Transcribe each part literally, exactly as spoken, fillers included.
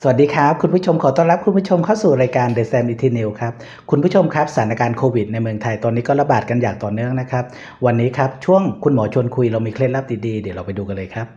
สวัสดีครับคุณผู้ชมขอต้อนรับคุณผู้ชมเข้าสู่รายการ The Sam Easy News ครับคุณผู้ชมครับสถานการณ์โควิดในเมืองไทยตอนนี้ก็ระบาดกันอย่างต่อเนื่องนะครับวันนี้ครับช่วงคุณหมอชวนคุยเรามีเคล็ดลับดีๆเดี๋ยวเราไปดูกันเลยครับ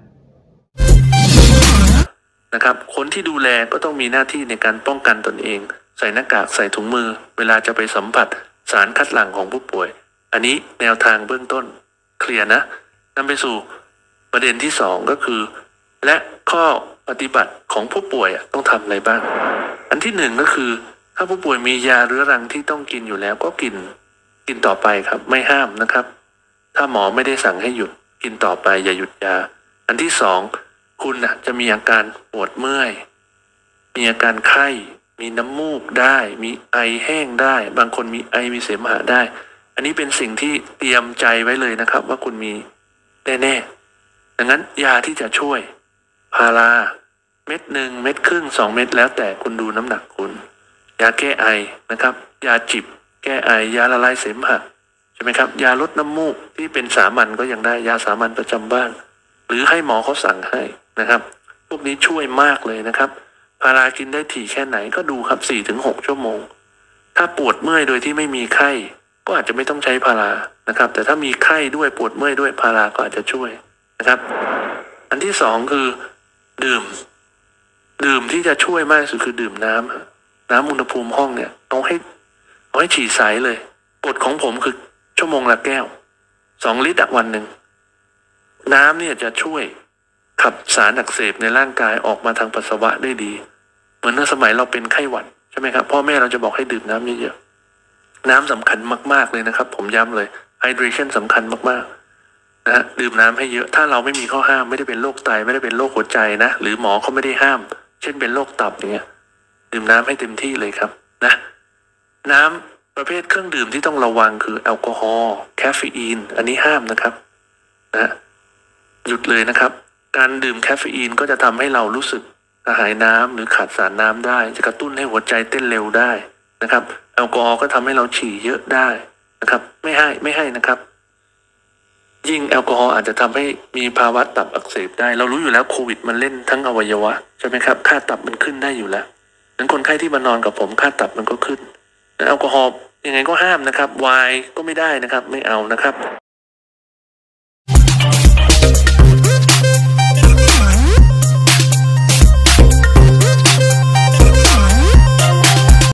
นะครับคนที่ดูแลก็ต้องมีหน้าที่ในการป้องกันตนเองใส่หน้ากากใส่ถุงมือเวลาจะไปสัมผัสสารคัดหลั่งของผู้ป่วยอันนี้แนวทางเบื้องต้นเคลียร์นะนำไปสู่ประเด็นที่สองก็คือและข้อปฏิบัติของผู้ป่วยต้องทำอะไรบ้างอันที่หนึ่งก็คือถ้าผู้ป่วยมียาเรื้อรังที่ต้องกินอยู่แล้วก็กินกินต่อไปครับไม่ห้ามนะครับถ้าหมอไม่ได้สั่งให้หยุดกินต่อไปอย่าหยุดยาอันที่สองคุณนะจะมีอาการปวดเมื่อยมีอาการไข้มีน้ำมูกได้มีไอแห้งได้บางคนมีไอมีเสมหะได้อันนี้เป็นสิ่งที่เตรียมใจไว้เลยนะครับว่าคุณมีแน่ๆดังนั้นยาที่จะช่วยพาราเม็ดหนึ่งเม็ดครึ่งสองเม็ดแล้วแต่คุณดูน้ำหนักคุณยาแก้ไอนะครับยาจิบแก้ไอยาละลายเสมหะใช่ไหมครับยาลดน้ำมูกที่เป็นสามัญก็ยังได้ยาสามัญประจำบ้านหรือให้หมอเขาสั่งให้นะครับพวกนี้ช่วยมากเลยนะครับพารากินได้ถี่แค่ไหนก็ดูครับ สี่ถึงหก ชั่วโมงถ้าปวดเมื่อยโดยที่ไม่มีไข้ก็อาจจะไม่ต้องใช้พารานะครับแต่ถ้ามีไข้ด้วยปวดเมื่อยด้วยพาราก็อาจจะช่วยนะครับอันที่สองคือดื่มดื่มที่จะช่วยมากที่สุดคือดื่มน้ำน้ำอุณหภูมิห้องเนี่ยต้องให้เอาให้ฉี่ใสเลยกฎของผมคือชั่วโมงละแก้วสองลิตรวันหนึ่งน้ำเนี่ยจะช่วยขับสารอักเสบในร่างกายออกมาทางปัสสาวะได้ดีเหมือนในสมัยเราเป็นไข้หวัดใช่ไหมครับพ่อแม่เราจะบอกให้ดื่มน้ำเยอะๆน้ำสำคัญมากๆเลยนะครับผมย้ำเลย hydration สำคัญมากๆนะฮะดื่มน้ำให้เยอะถ้าเราไม่มีข้อห้ามไม่ได้เป็นโรคไตไม่ได้เป็นโรคหัวใจนะหรือหมอเขาไม่ได้ห้ามเช่นเป็นโรคตับอย่างเงี้ยดื่มน้ำให้เต็มที่เลยครับนะน้ำประเภทเครื่องดื่มที่ต้องระวังคือแอลกอฮอล์แคฟฟีอีนอันนี้ห้ามนะครับนะหยุดเลยนะครับการดื่มแคฟเฟอีนก็จะทำให้เรารู้สึกกระหายน้ำหรือขาดสารน้ำได้จะกระตุ้นให้หัวใจเต้นเร็วได้นะครับแอลกอฮอล์ก็ทำให้เราฉี่เยอะได้นะครับไม่ให้ไม่ให้นะครับยิ่งแอลกอฮอล์อาจจะทำให้มีภาวะตับอักเสบได้เรารู้อยู่แล้วโควิดมันเล่นทั้งอวัยวะใช่ไหมครับค่าตับมันขึ้นได้อยู่แล้วนั้นคนไข้ที่มานอนกับผมค่าตับมันก็ขึ้นแอลกอฮอล์ยังไงก็ห้ามนะครับไวน์ก็ไม่ได้นะครับไม่เอานะครับ